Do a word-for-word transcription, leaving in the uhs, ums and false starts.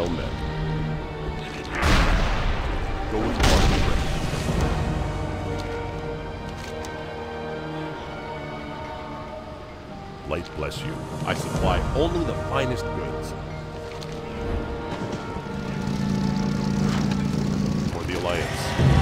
own men. Go with one, friend. Light bless you. I supply only the finest goods. For the Alliance.